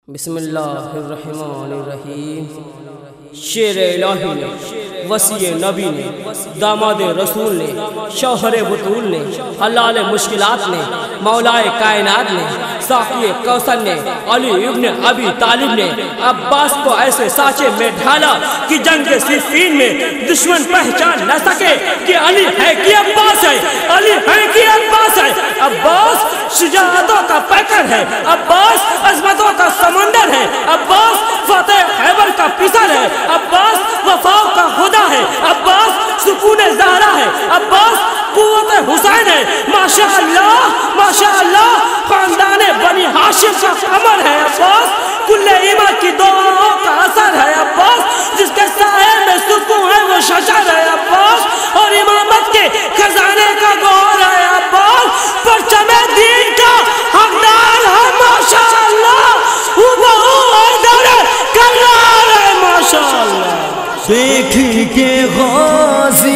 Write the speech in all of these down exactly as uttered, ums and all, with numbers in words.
بسم اللہ الرحمن الرحیم۔ شیر الہی نے، وسیع نبی نے، داماد رسول نے، شوہر بطول نے، حلال مشکلات نے، مولائے کائنات نے، ساقی کوثر نے، علی ابن ابی طالب نے عباس کو ایسے سانچے میں ڈھالا کہ جنگ صفین میں دشمن پہچان نہ سکے کہ علی ہے کہ عباس ہے، علی ہے کہ عباس ہے۔ عباس شجاعتوں کا پیکر ہے، عباس عظمتوں کا سمندر ہے، عباس فتح خیبر کا پسر ہے، عباس وفا کا خدا ہے، عباس سکون زہرا ہے، عباس قوت حسین ہے۔ ماشاءاللہ ماشاءاللہ خاندان بنی ہاشم کا قمر ہے، عباس کل ایمان کی دعاؤں کا اثر ہے، عباس جس کے سائے میں سکون ہے وہ شجر ہے، عباس اور امامت کے خزانے کا گور ہے، عباس پرچم دین کا حقدار ہے۔ ماشاءاللہ وہ بہت کرار ہے، ماشاءاللہ۔ دیکھ کے غازی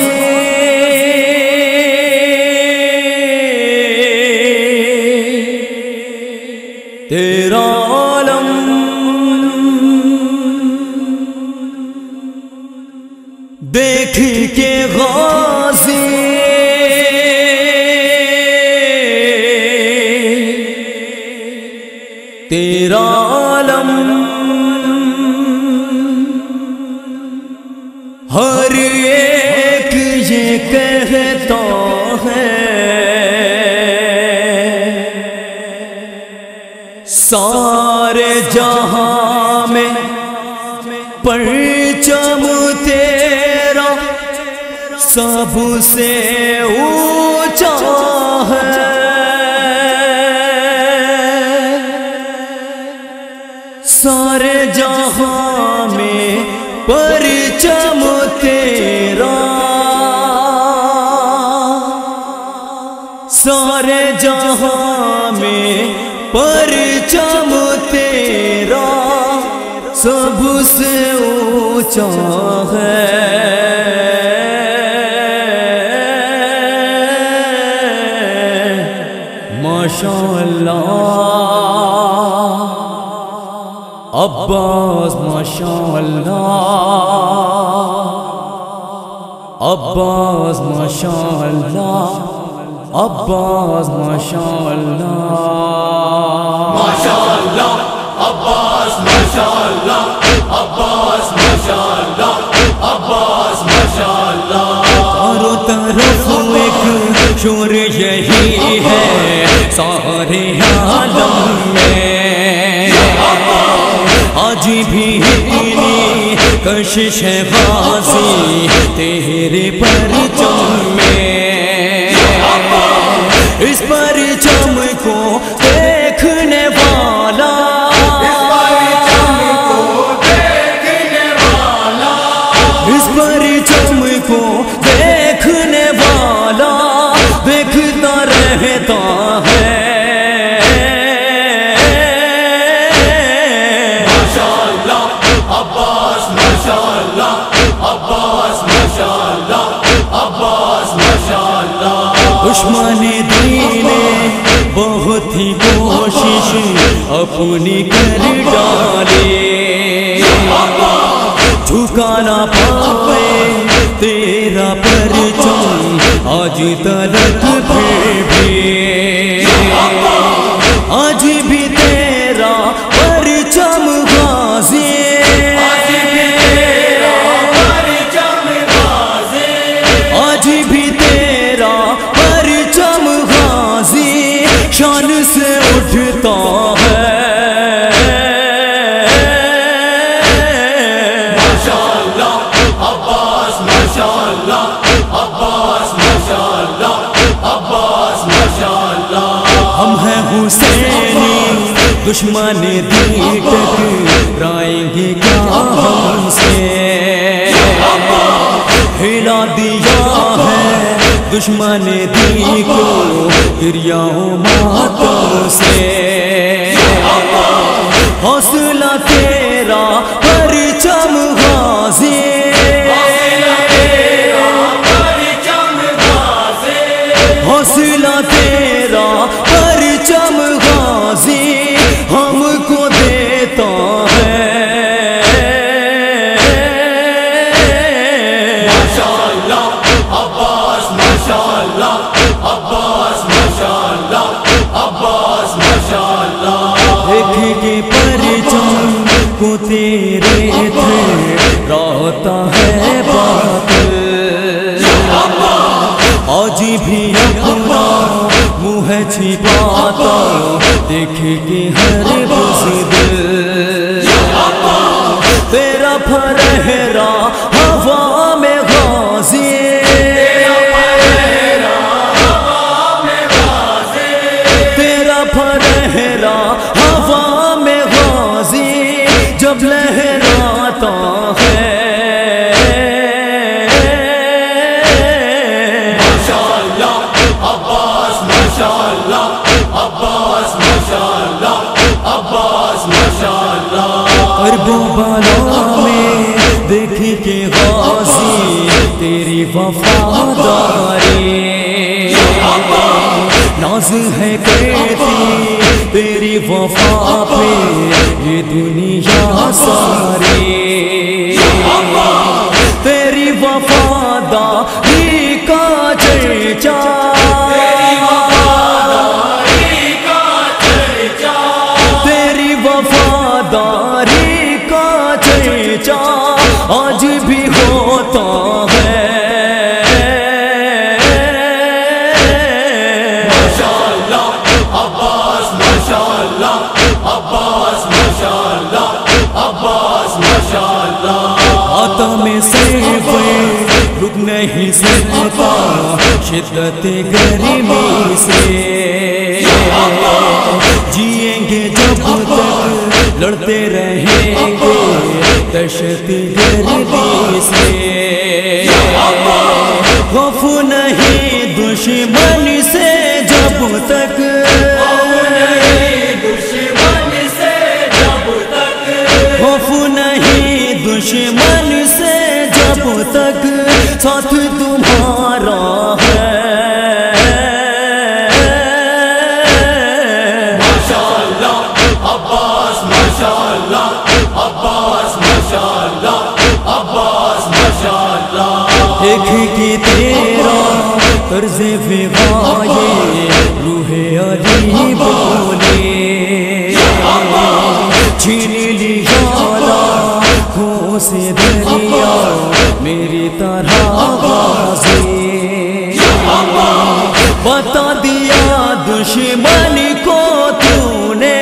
تیرا عالم، دیکھ کے غازی تیرا عالم، ہر ایک یہ کہتا ہے سارے جہاں میں پرچم تیرا سب سے اونچا ہے، سارے جہاں میں پرچم تیرا، سارے جہاں میں پرچم تیرا سب سے اونچا ہے۔ ماشاءاللہ عباس، ماشاءاللہ عباس، ماشاءاللہ عباس، ماشاءاللہ ماشاءاللہ عباس، ماشاءاللہ عباس، ماشاءاللہ عباس، ماشاءاللہ۔ چاروں طرف ایک شور یہی ہے سارے عالم میں، آج بھی اتنی کشش ہے غازی تیرے پرچم میں، اس پرچم کو دیکھنے والا، اس پرچم کو دیکھنے والا، اس پرچم کو دیکھنے والا دیکھتا رہتا ہے۔ ماشاءاللہ عباس، ماشاءاللہ عباس، ماشاءاللہ عباس، ماشاءاللہ۔ دشمن دین نے بہت ہی کوشش اپنی کر ڈالی، جھکا نہ پائے تیرا پرچم آج تلک پھر بھی، آج بھی تیرا پرچم غازی، آج بھی تیرا پرچم غازی، آج بھی تیرا پرچم غازی شان سے اٹھتا ہے۔ ماشاءاللہ عباس، ماشاءاللہ عباس، ماشاءاللہ عباس، ماشاءاللہ۔ ہم ہیں حسینی دشمن دی ٹکرائیں گے کیا ہم سے، ہلا دیا ہے دشمن دی کو دریاؤں ماتوں سے، حوصلہ تیرا پرچم غازی، حوصلہ تیرا پرچم غازی ہم کو دیتا تیرے تھے راتا ہے باطل آج بھی اپنا منہ چھپاتا دیکھے کہ ہر بزدل تیرا پھرہرا ہوا میں غازی تیرا پھرہرا ہوا میں غازی جب لہراتا ہے اربوں بالا میں دیکھی کہ غازی تیری وفاداری ناز ہے کہتی تیری وفا پہ یہ دنیا ساری تیری وفاداری کا چرچا تیری وفاداری کا چرچا آج بھی ہوتا ہے میں سیف رک نہیں سکتا شدت گرمی سے جئیں گے جب تک لڑتے رہیں گے دہشت گردی سے خوف نہیں دشمن سے جب تک خوف نہیں دشمن سے جب تک ساتھ تمہارا ہے ماشاءاللہ عباس ماشاءاللہ عباس ماشاءاللہ عباس ماشاءاللہ ایک کی تیرا طرز فغائے روح علی بولے چھین لیا لاکھوں سے دریا میری طرح غازی بتا دیا دشمن کو تو نے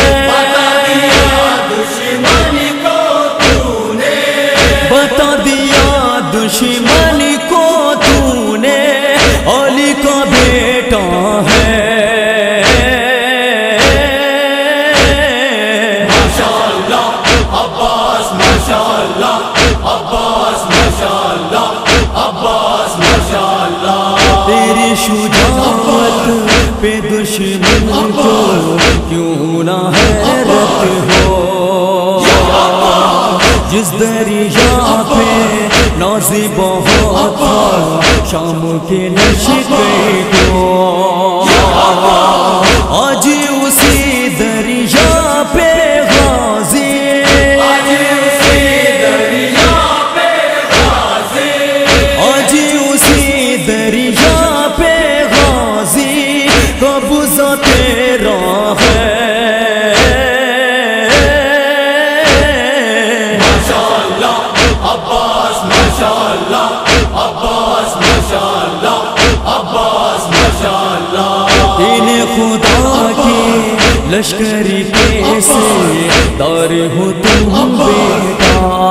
بتا دیا دشمن کو تو نے علی کا بیٹا ہے تیری شجاعت پہ دشمن کو کیوں نہ حیرت ہو جس دریا پہ نازی بہت تھا شام کے لشکر کو آج اسی دریا پہ غازی دریا پہ غازی قبضہ تیرا ہے ماشاءاللہ عباس ماشاءاللہ عباس ماشاءاللہ عباس ماشاءاللہ تین خدا کی لشکری کیسے دار ہو تم بیٹا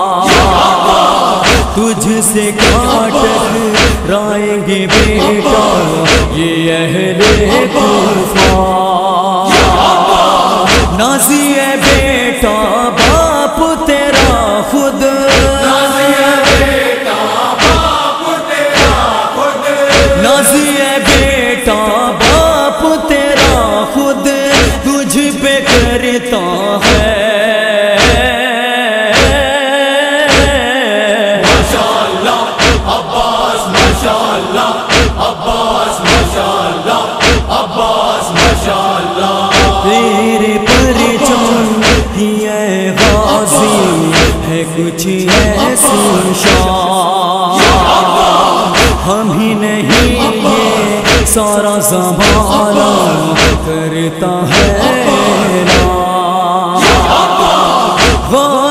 تجھ سے کاٹ رائیں گے بیٹا یہ اہل کوفہ نازی ہے بیٹا باپ تیرا خود نازی ہے بیٹا باپ تیرا خود تجھ پہ کرتا ہے تیرے پرچم ہی اے غازی ہے کچھ ایسی شان ہم ہی نہیں یہ سارا زمانہ کرتا ہے نا غالب